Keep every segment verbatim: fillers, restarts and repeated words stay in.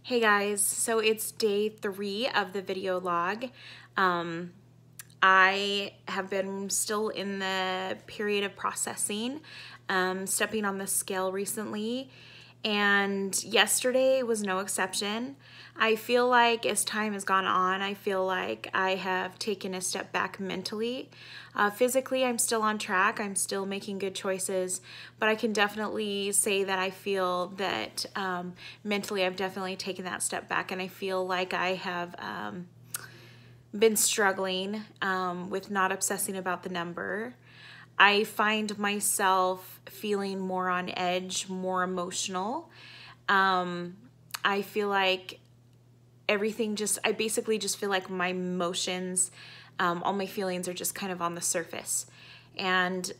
Hey guys, so it's day three of the video log. Um, I have been still in the period of processing, um, stepping on the scale recently, and yesterday was no exception. I feel like as time has gone on, I feel like I have taken a step back mentally. Uh, physically, I'm still on track. I'm still making good choices, but I can definitely say that I feel that um, mentally I've definitely taken that step back, and I feel like I have um, been struggling um, with not obsessing about the number. I find myself feeling more on edge, more emotional. Um, I feel like everything just, I basically just feel like my emotions, um, all my feelings are just kind of on the surface. And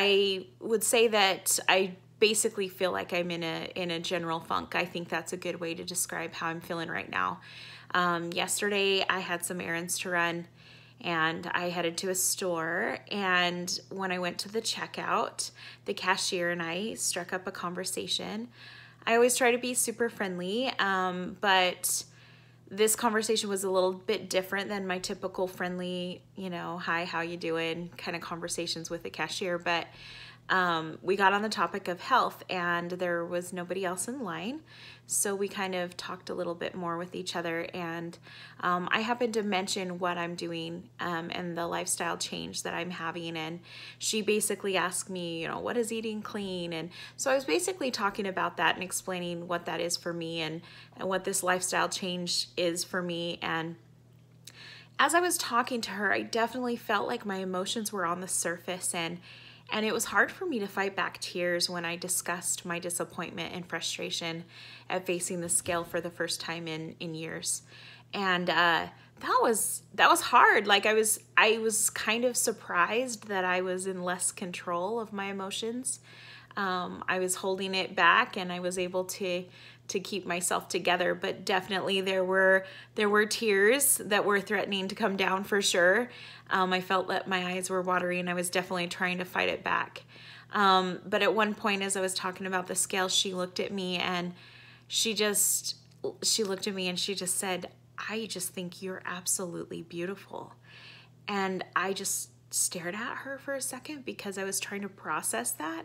I would say that I basically feel like I'm in a in a general funk. I think that's a good way to describe how I'm feeling right now. Um, yesterday I had some errands to run, and I headed to a store, and when I went to the checkout, the cashier and I struck up a conversation. I always try to be super friendly, um, but this conversation was a little bit different than my typical friendly, you know, hi, how you doing kind of conversations with the cashier. But um, we got on the topic of health, and there was nobody else in line. So we kind of talked a little bit more with each other, and um, I happened to mention what I'm doing um, and the lifestyle change that I'm having, and she basically asked me, you know, what is eating clean? And so I was basically talking about that and explaining what that is for me, and, and what this lifestyle change is for me. And as I was talking to her, I definitely felt like my emotions were on the surface, and And it was hard for me to fight back tears when I discussed my disappointment and frustration at facing the scale for the first time in, in years. And uh, that was that was hard. Like I was I was kind of surprised that I was in less control of my emotions. Um, I was holding it back, and I was able to to keep myself together, but definitely there were there were tears that were threatening to come down for sure. Um, I felt that my eyes were watering, and I was definitely trying to fight it back. Um, but at one point, as I was talking about the scale, she looked at me, and she just she looked at me and she just said, "I just think you're absolutely beautiful." And I just stared at her for a second because I was trying to process that.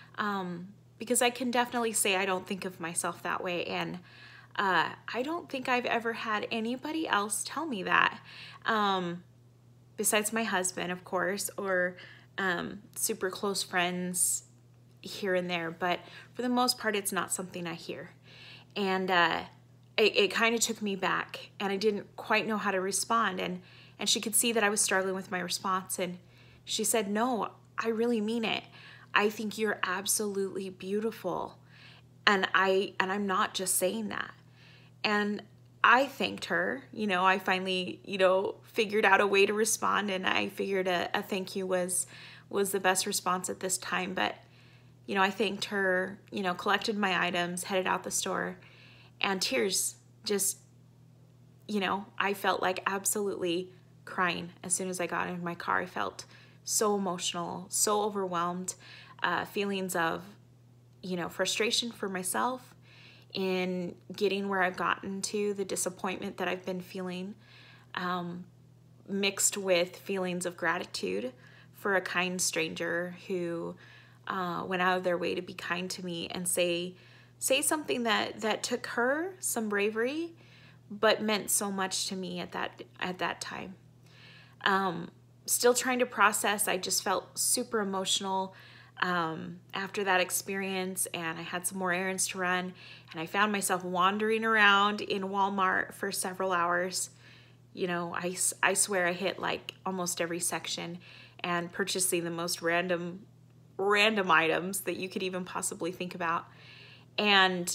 Um, because I can definitely say I don't think of myself that way, and uh, I don't think I've ever had anybody else tell me that, um, besides my husband, of course, or um, super close friends here and there, but for the most part, it's not something I hear. And uh, it, it kind of took me back, and I didn't quite know how to respond, and, and she could see that I was struggling with my response, and she said, "No, I really mean it. I think you're absolutely beautiful." And I and I'm not just saying that. And I thanked her. You know, I finally, you know, figured out a way to respond, and I figured a, a thank you was was the best response at this time. But, you know, I thanked her, you know, collected my items, headed out the store, and tears just, you know, I felt like absolutely crying as soon as I got in my car. I felt so emotional, so overwhelmed. Uh, feelings of, you know, frustration for myself in getting where I've gotten to, the disappointment that I've been feeling, um, mixed with feelings of gratitude for a kind stranger who uh, went out of their way to be kind to me and say say something that that took her some bravery, but meant so much to me at that at that time. Um, still trying to process. I just felt super emotional Um, after that experience, and I had some more errands to run, and I found myself wandering around in Walmart for several hours. You know, I, I swear I hit like almost every section and purchasing the most random, random items that you could even possibly think about. And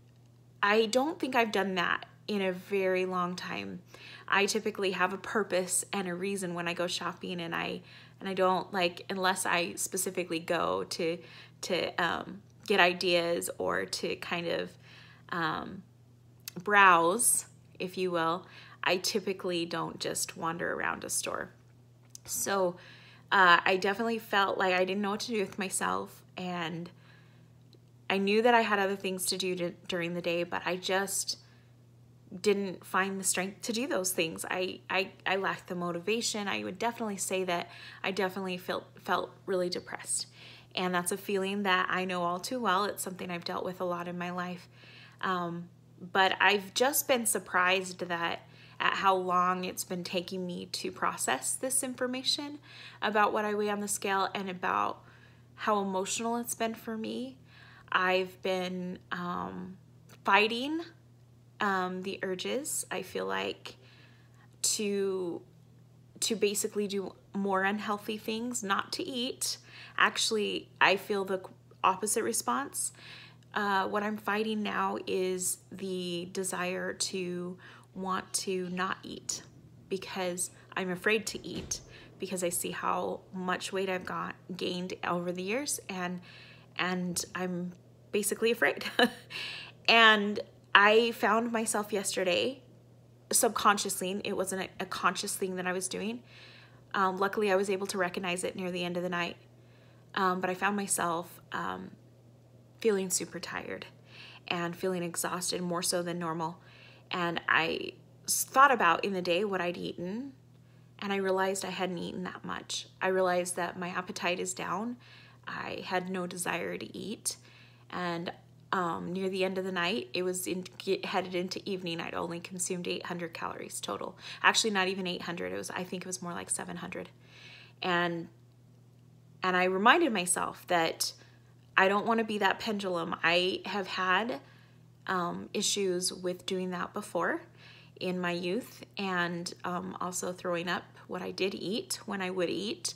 I don't think I've done that in a very long time. I typically have a purpose and a reason when I go shopping, and I and I don't like, unless I specifically go to to um, get ideas or to kind of um, browse, if you will. I typically don't just wander around a store. So uh, I definitely felt like I didn't know what to do with myself, and I knew that I had other things to do to, during the day, but I just didn't find the strength to do those things. I, I, I lacked the motivation. I would definitely say that I definitely felt, felt really depressed. And that's a feeling that I know all too well. It's something I've dealt with a lot in my life. Um, but I've just been surprised that at how long it's been taking me to process this information about what I weigh on the scale and about how emotional it's been for me. I've been um, fighting um, the urges, I feel like, to to basically do more unhealthy things, not to eat. Actually, I feel the opposite response. Uh, what I'm fighting now is the desire to want to not eat because I'm afraid to eat because I see how much weight I've got gained over the years, and and I'm basically afraid. And I found myself yesterday subconsciously, it wasn't a, a conscious thing that I was doing. Um, luckily, I was able to recognize it near the end of the night. Um, but I found myself um, feeling super tired and feeling exhausted more so than normal. And I thought about in the day what I'd eaten, and I realized I hadn't eaten that much. I realized that my appetite is down. I had no desire to eat. And um, near the end of the night, it was in, get, headed into evening. I'd only consumed eight hundred calories total. Actually, not even eight hundred. It was, I think it was more like seven hundred. And And I reminded myself that I don't want to be that pendulum. I have had um, issues with doing that before in my youth, and um, also throwing up what I did eat when I would eat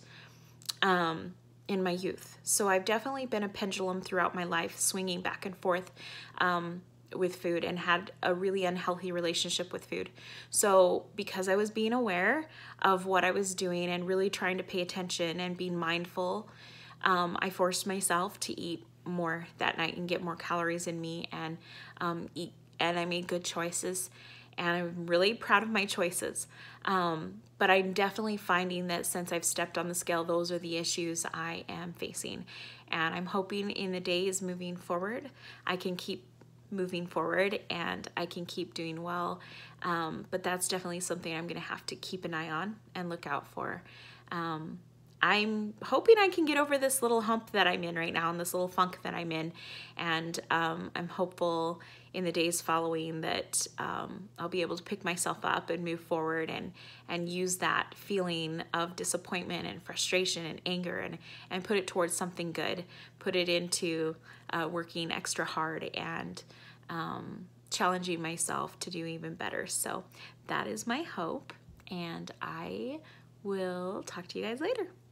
um, in my youth. So I've definitely been a pendulum throughout my life, swinging back and forth um, with food, and had a really unhealthy relationship with food. So because I was being aware of what I was doing and really trying to pay attention and being mindful, um, I forced myself to eat more that night and get more calories in me, and um, eat, and I made good choices, and I'm really proud of my choices. Um, but I'm definitely finding that since I've stepped on the scale, those are the issues I am facing, and I'm hoping in the days moving forward, I can keep moving forward and I can keep doing well. Um, but that's definitely something I'm going to have to keep an eye on and look out for. Um, I'm hoping I can get over this little hump that I'm in right now and this little funk that I'm in. And um, I'm hopeful in the days following that um, I'll be able to pick myself up and move forward and, and use that feeling of disappointment and frustration and anger and, and put it towards something good, put it into uh, working extra hard and um, challenging myself to do even better. So that is my hope, and I will talk to you guys later.